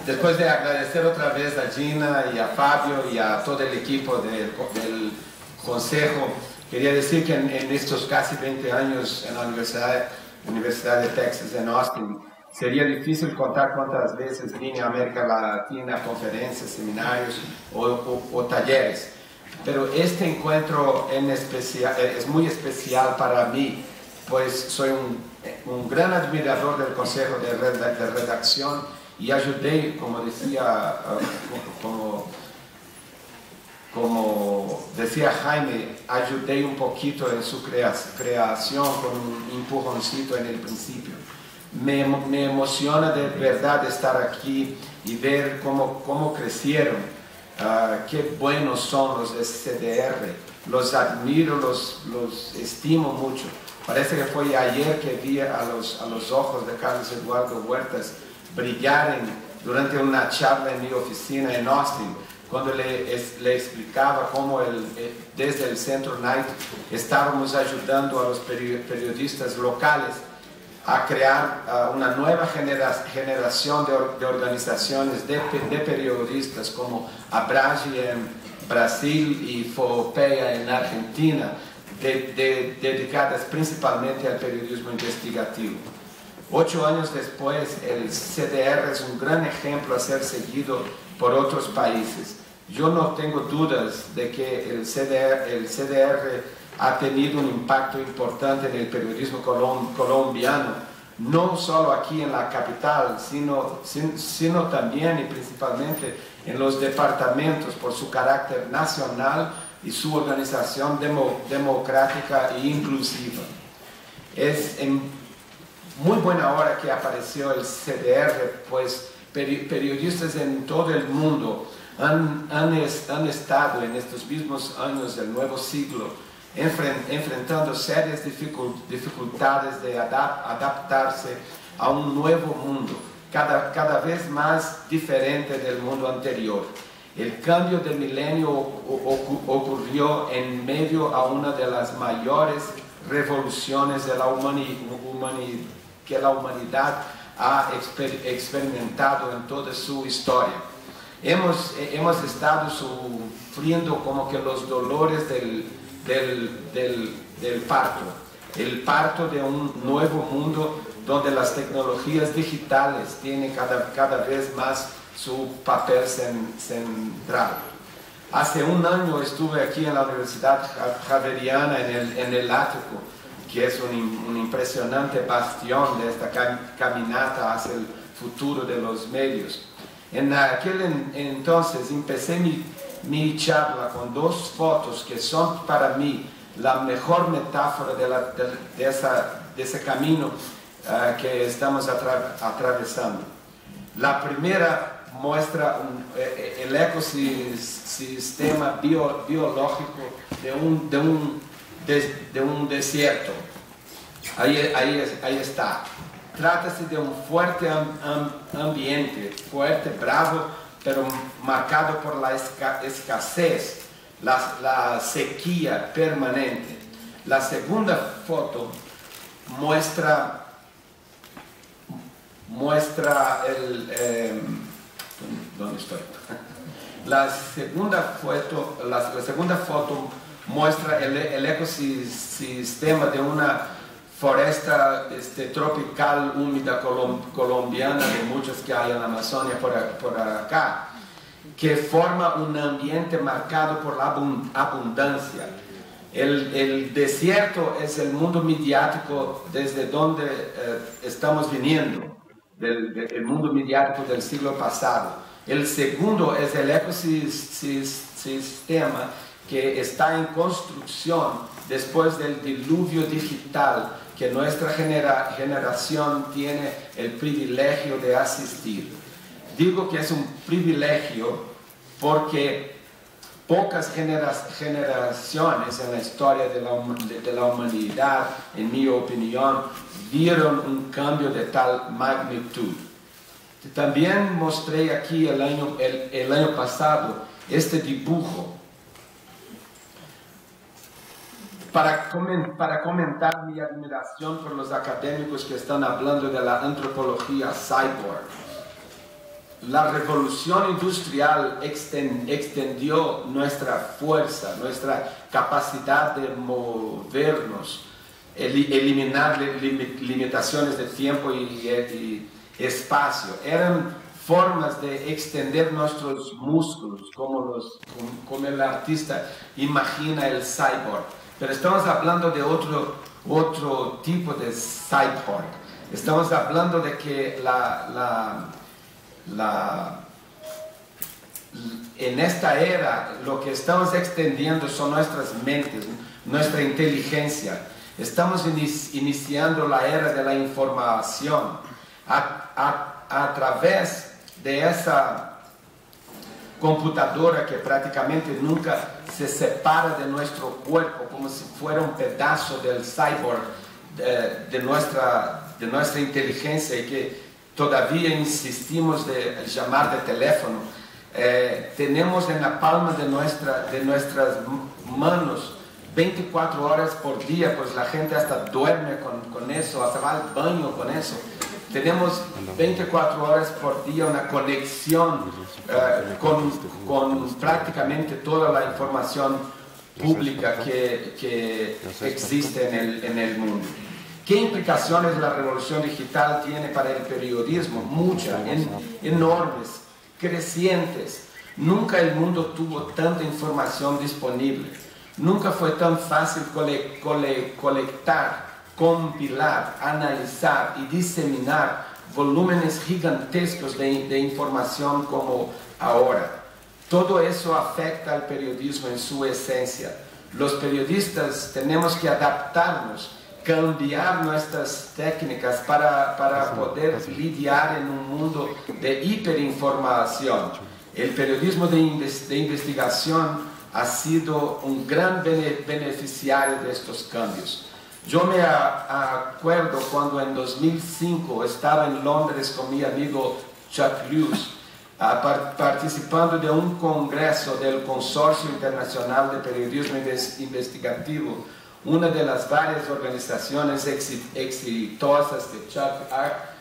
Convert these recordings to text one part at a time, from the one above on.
después de agradecer otra vez a Gina y a Fabio y a todo el equipo del Consejo, quería decir que en estos casi 20 años en la Universidad de Texas en Austin, sería difícil contar cuántas veces vine a América Latina a conferencias, seminarios o talleres. Pero este encuentro en especial, es muy especial para mí, pues soy un gran admirador del Consejo de Redacción y ayudé, como decía, como decía Jaime, ayudé un poquito en su creación con un empujoncito en el principio. Me emociona de verdad estar aquí y ver cómo crecieron. Qué buenos son los de CDR, los admiro, los estimo mucho. Parece que fue ayer que vi a los ojos de Carlos Eduardo Huertas brillar durante una charla en mi oficina en Austin, cuando le explicaba cómo desde el Centro Knight estábamos ayudando a los periodistas locales a crear una nueva generación de organizaciones de periodistas como Abrage en Brasil y Fopeia en Argentina, dedicadas principalmente al periodismo investigativo. 8 años después, el CDR es un gran ejemplo a ser seguido por otros países. Yo no tengo dudas de que el CDR ha tenido un impacto importante en el periodismo colombiano, no solo aquí en la capital, sino también y principalmente en los departamentos por su carácter nacional y su organización democrática e inclusiva. Es en muy buena hora que apareció el CDR, pues periodistas en todo el mundo han estado en estos mismos años del nuevo siglo enfrentando serias dificultades de adaptarse a un nuevo mundo, cada vez más diferente del mundo anterior. El cambio del milenio ocurrió en medio a una de las mayores revoluciones de que la humanidad ha experimentado en toda su historia. Hemos estado sufriendo como que los dolores del parto, el parto de un nuevo mundo donde las tecnologías digitales tienen cada vez más su papel central. Hace un año estuve aquí en la Universidad Javeriana en el ático, que es un impresionante bastión de esta caminata hacia el futuro de los medios. En aquel entonces empecé mi charla con 2 fotos que son para mí la mejor metáfora de ese camino que estamos atravesando. La primera muestra el ecosistema biológico de un desierto. Ahí está. Trata-se de un fuerte ambiente, fuerte, bravo, pero marcado por la escasez, la sequía permanente. La segunda foto muestra ¿dónde estoy? La segunda foto muestra el ecosistema de una foresta tropical húmeda colombiana, de muchas que hay en la Amazonia por acá, que forma un ambiente marcado por la abundancia. El desierto es el mundo mediático desde donde estamos viniendo, el mundo mediático del siglo pasado. El segundo es el ecosistema que está en construcción después del diluvio digital que nuestra generación tiene el privilegio de asistir. Digo que es un privilegio porque pocas generaciones en la historia de la humanidad, en mi opinión, vieron un cambio de tal magnitud. También mostré aquí el año pasado este dibujo para comentar mi admiración por los académicos que están hablando de la antropología cyborg. la revolución industrial extendió nuestra fuerza, nuestra capacidad de movernos, eliminar limitaciones de tiempo y espacio. Eran formas de extender nuestros músculos, como el artista imagina el cyborg. Pero estamos hablando de otro tipo de cyborg. Estamos hablando de que en esta era lo que estamos extendiendo son nuestras mentes, nuestra inteligencia. Estamos iniciando la era de la información a través de esa computadora que prácticamente nunca se separa de nuestro cuerpo, como si fuera un pedazo del cyborg de nuestra inteligencia, y que todavía insistimos de llamar de teléfono. Tenemos en la palma de nuestras manos 24 horas por día, pues la gente hasta duerme con eso, hasta va al baño con eso. Tenemos 24 horas por día una conexión con prácticamente toda la información pública que existe en el mundo. ¿Qué implicaciones la revolución digital tiene para el periodismo? Muchas, enormes, crecientes. Nunca el mundo tuvo tanta información disponible. Nunca fue tan fácil colectar, compilar, analizar y diseminar volúmenes gigantescos de información como ahora. Todo eso afecta al periodismo en su esencia. Los periodistas tenemos que adaptarnos, cambiar nuestras técnicas para poder lidiar en un mundo de hiperinformación. El periodismo de investigación ha sido un gran beneficiario de estos cambios. Yo me acuerdo cuando en 2005 estaba en Londres con mi amigo Chuck Lewis, participando de un congreso del Consorcio Internacional de Periodismo Investigativo, una de las varias organizaciones exitosas que Chuck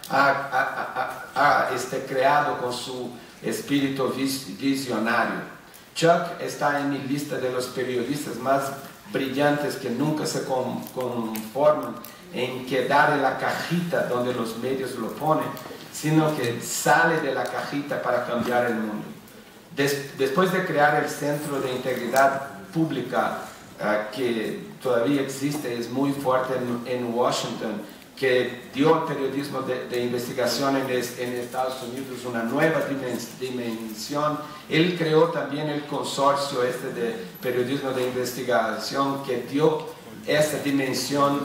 ha creado con su espíritu visionario. Chuck está en mi lista de los periodistas más brillantes que nunca se conforman en quedar en la cajita donde los medios lo ponen, sino que sale de la cajita para cambiar el mundo. Después de crear el Centro de Integridad Pública, que todavía existe, es muy fuerte en Washington, que dio al periodismo de investigación en Estados Unidos una nueva dimensión. Él creó también el consorcio de periodismo de investigación que dio esa dimensión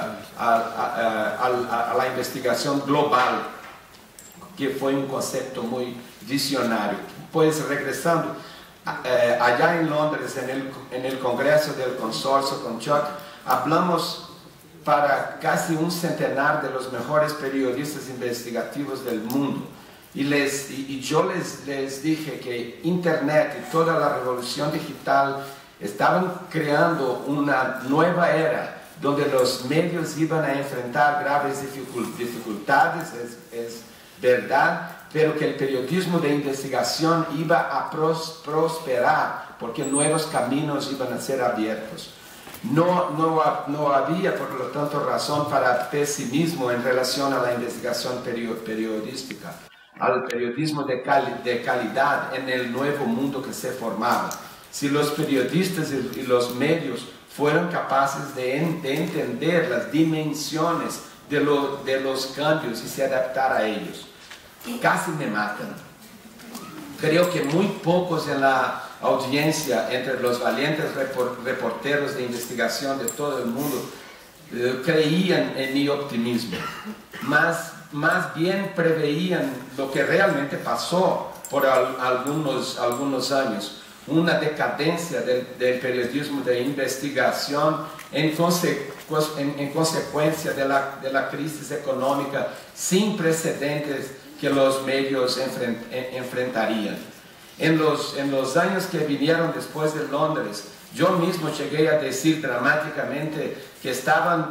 a la investigación global, que fue un concepto muy visionario. Pues regresando, allá en Londres, en el congreso del consorcio con Chuck, hablamos para casi un centenar de los mejores periodistas investigativos del mundo. Y yo les dije que Internet y toda la revolución digital estaban creando una nueva era donde los medios iban a enfrentar graves dificultades, es verdad, pero que el periodismo de investigación iba a prosperar porque nuevos caminos iban a ser abiertos. No había, por lo tanto, razón para pesimismo en relación a la investigación periodística, al periodismo de calidad en el nuevo mundo que se formaba. Si los periodistas y los medios fueron capaces de entender las dimensiones de los cambios y se adaptar a ellos. Casi me matan. Creo que muy pocos en la audiencia, entre los valientes reporteros de investigación de todo el mundo, creían en mi optimismo. Más bien preveían lo que realmente pasó por algunos años. Una decadencia del periodismo de investigación en consecuencia de la crisis económica sin precedentes que los medios enfrentarían. En los años que vinieron después de Londres, yo mismo llegué a decir dramáticamente que estaban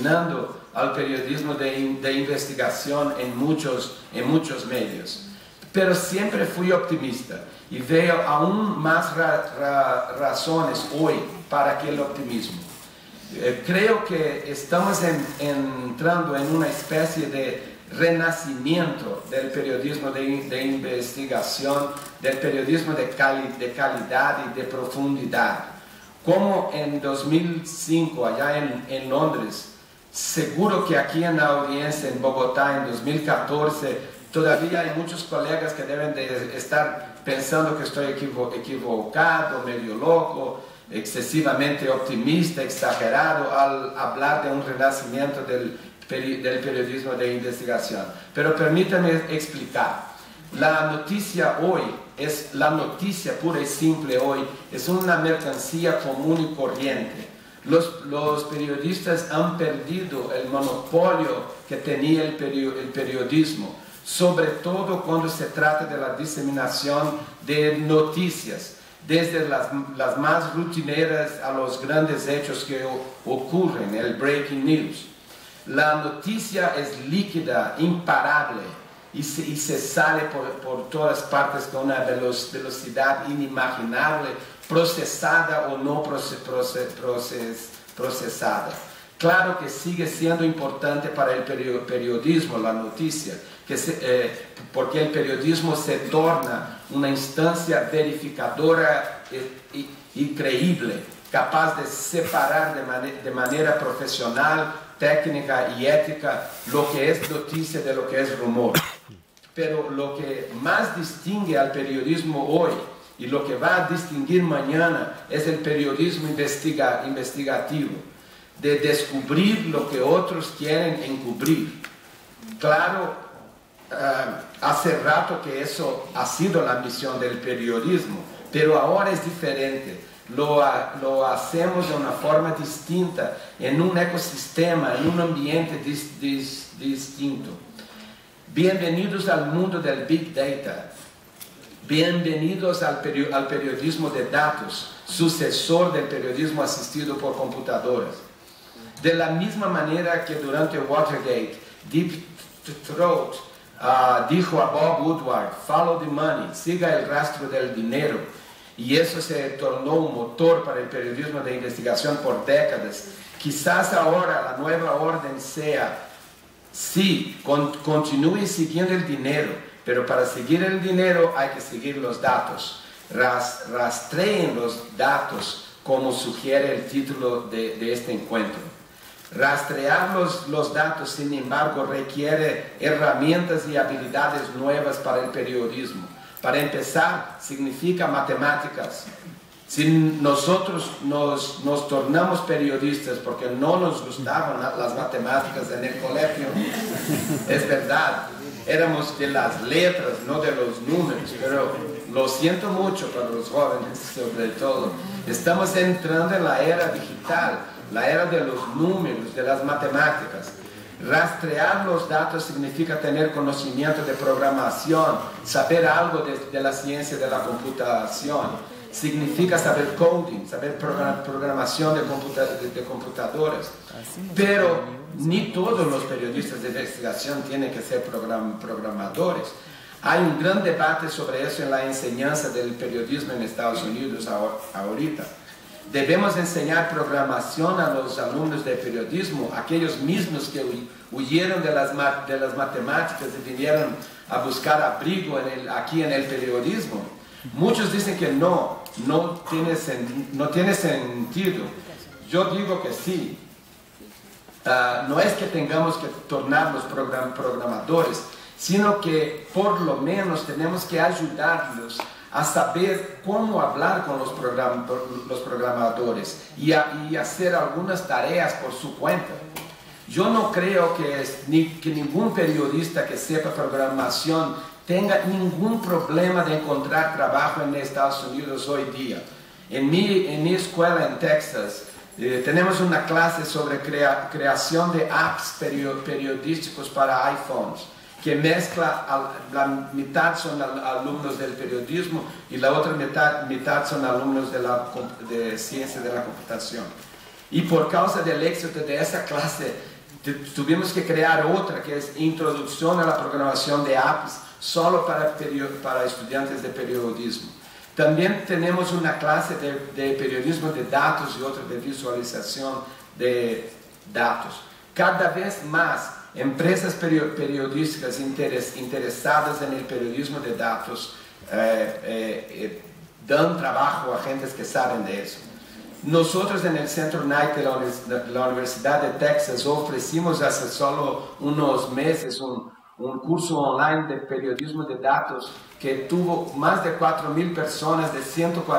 asesinando al periodismo de investigación en muchos medios. pero siempre fui optimista y veo aún más razones hoy para aquel optimismo. Creo que estamos entrando en una especie de renacimiento del periodismo de investigación, del periodismo de calidad y de profundidad. Como en 2005, allá en Londres, seguro que aquí en la audiencia en Bogotá en 2014, todavía hay muchos colegas que deben de estar pensando que estoy equivocado, medio loco, excesivamente optimista, exagerado al hablar de un renacimiento del periodismo de investigación. Pero permítame explicar. La noticia hoy, la noticia pura y simple hoy, es una mercancía común y corriente. Los periodistas han perdido el monopolio que tenía el periodismo, sobre todo cuando se trata de la diseminación de noticias, desde las más rutineras a los grandes hechos que ocurren, el breaking news. La noticia es líquida, imparable, y se sale por todas partes con una velocidad inimaginable, procesada o no procesada. Claro que sigue siendo importante para el periodismo la noticia, porque el periodismo se torna una instancia verificadora y creíble, capaz de separar de manera profesional, técnica y ética lo que es noticia de lo que es rumor. Pero lo que más distingue al periodismo hoy y lo que va a distinguir mañana es el periodismo investigativo, de descubrir lo que otros quieren encubrir. Claro, hace rato que eso ha sido la misión del periodismo, pero ahora es diferente. Lo hacemos de una forma distinta, en un ecosistema, en un ambiente distinto. Bienvenidos al mundo del Big Data. Bienvenidos al periodismo de datos, sucesor del periodismo asistido por computadoras. De la misma manera que durante Watergate, Deep Throat dijo a Bob Woodward, follow the money, siga el rastro del dinero, y eso se tornó un motor para el periodismo de investigación por décadas. Quizás ahora la nueva orden sea, sí, continúe siguiendo el dinero, pero para seguir el dinero hay que seguir los datos. Rastreen los datos, como sugiere el título de este encuentro. Rastrear los datos, sin embargo, requiere herramientas y habilidades nuevas para el periodismo. Para empezar, significa matemáticas. Si nosotros nos tornamos periodistas porque no nos gustaban las matemáticas en el colegio, es verdad, éramos de las letras, no de los números, pero lo siento mucho para los jóvenes, sobre todo. Estamos entrando en la era digital, la era de los números, de las matemáticas. Rastrear los datos significa tener conocimiento de programación, saber algo de la ciencia de la computación. Significa saber coding, saber programación de computadoras. Pero ni todos los periodistas de investigación tienen que ser programadores. Hay un gran debate sobre eso en la enseñanza del periodismo en Estados Unidos ahorita. Debemos enseñar programación a los alumnos de periodismo, aquellos mismos que huyeron de las matemáticas y vinieron a buscar abrigo aquí en el periodismo. Muchos dicen que no tiene sentido. Yo digo que sí. No es que tengamos que tornarnos programadores, sino que por lo menos tenemos que ayudarlos a saber cómo hablar con los programadores y hacer algunas tareas por su cuenta. Yo no creo que ningún periodista que sepa programación tenga ningún problema de encontrar trabajo en Estados Unidos hoy día. En mi escuela en Texas tenemos una clase sobre creación de apps periodísticos para iPhones, que mezcla, la mitad son alumnos del periodismo y la otra mitad son alumnos de ciencia de la computación. Y por causa del éxito de esa clase, tuvimos que crear otra, que es Introducción a la Programación de Apps solo para estudiantes de periodismo. También tenemos una clase de periodismo de datos y otra de visualización de datos. Cada vez más empresas periodísticas interesadas en el periodismo de datos dan trabajo a gentes que saben de eso. Nosotros en el Centro Knight de la Universidad de Texas ofrecimos hace solo unos meses un curso online de periodismo de datos que tuvo más de 4,000 personas de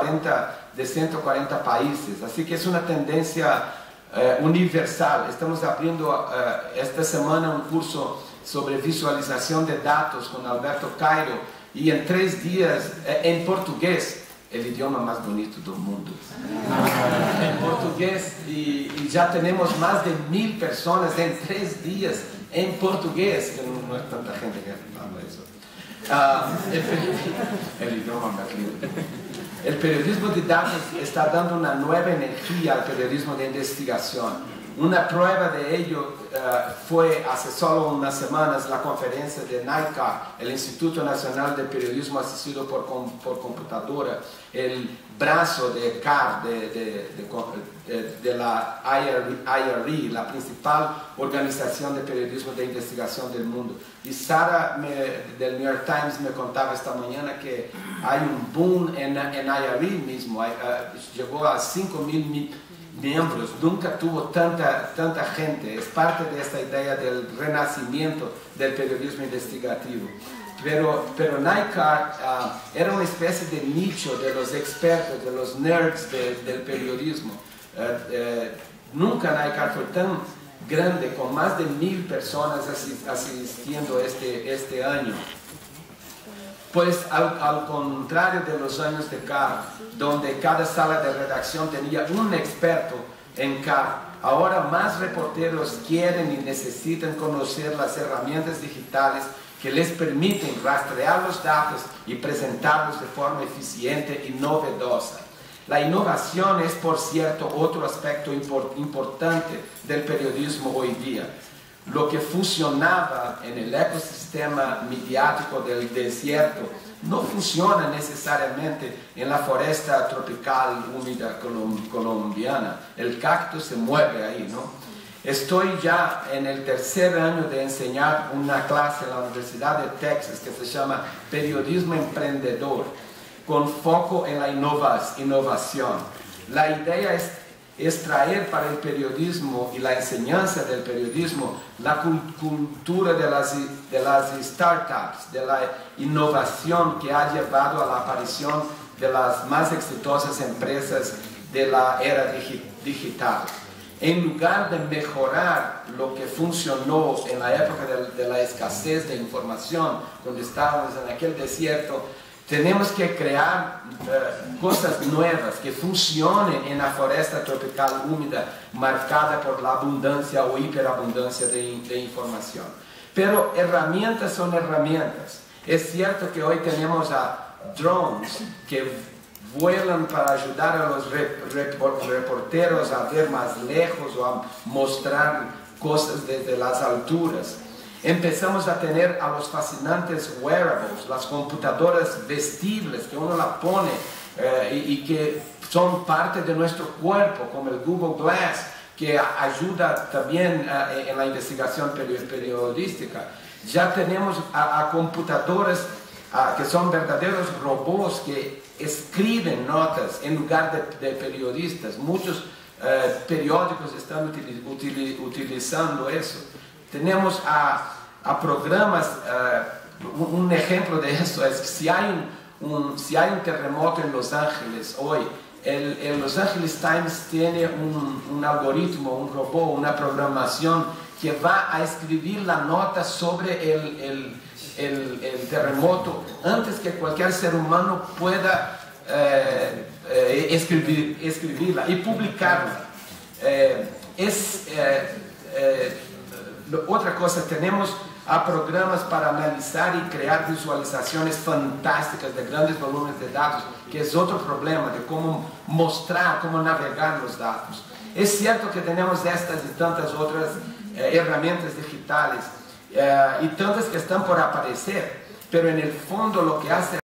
140 países. Así que es una tendencia universal. Estamos abriendo esta semana un curso sobre visualización de datos con Alberto Cairo y en 3 días en portugués, el idioma más bonito del mundo. En portugués y ya tenemos más de 1,000 personas en 3 días en portugués, que no es tanta gente que habla eso. El idioma más lindo. El periodismo de datos está dando una nueva energía al periodismo de investigación. Una prueba de ello fue hace solo unas semanas la conferencia de NICAR, el Instituto Nacional de Periodismo Asistido por Computadora, el brazo de CAR, de la IRE, la principal organización de periodismo de investigación del mundo. Y Sara del New York Times me contaba esta mañana que hay un boom en IRE mismo, llegó a 5,000 miembros, nunca tuvo tanta gente. Es parte de esta idea del renacimiento del periodismo investigativo. Pero NICAR era una especie de nicho de los expertos, de los nerds del periodismo. Nunca NICAR fue tan grande, con más de 1,000 personas asistiendo este año. Pues al contrario de los años de CAR, donde cada sala de redacción tenía un experto en CAR, ahora más reporteros quieren y necesitan conocer las herramientas digitales que les permiten rastrear los datos y presentarlos de forma eficiente y novedosa. La innovación es, por cierto, otro aspecto importante del periodismo hoy día. Lo que funcionaba en el ecosistema mediático del desierto no funciona necesariamente en la foresta tropical húmeda colombiana. El cactus se mueve ahí, ¿no? Estoy ya en el 3er año de enseñar una clase en la Universidad de Texas que se llama Periodismo Emprendedor, con foco en la innovación. La idea es extraer para el periodismo y la enseñanza del periodismo la cultura de las startups, de la innovación que ha llevado a la aparición de las más exitosas empresas de la era digital. En lugar de mejorar lo que funcionó en la época de la escasez de información, cuando estábamos en aquel desierto, tenemos que crear cosas nuevas que funcionen en la foresta tropical húmeda marcada por la abundancia o hiperabundancia de información. Pero herramientas son herramientas. Es cierto que hoy tenemos a drones que vuelan para ayudar a los reporteros a ver más lejos o a mostrar cosas desde las alturas. Empezamos a tener a los fascinantes wearables, las computadoras vestibles que uno la pone y que son parte de nuestro cuerpo, como el Google Glass, que ayuda también en la investigación periodística. Ya tenemos a computadoras que son verdaderos robots que escriben notas en lugar de periodistas. Muchos periódicos están utilizando eso. Tenemos a programas, un ejemplo de eso es que si hay un terremoto en Los Ángeles hoy, el Los Angeles Times tiene un algoritmo, un robot, una programación que va a escribir la nota sobre el terremoto antes que cualquier ser humano pueda escribirla y publicarla. Otra cosa, tenemos a programas para analizar y crear visualizaciones fantásticas de grandes volúmenes de datos, que es otro problema de cómo mostrar, cómo navegar los datos. Es cierto que tenemos estas y tantas otras herramientas digitales y tantas que están por aparecer. pero en el fondo lo que hace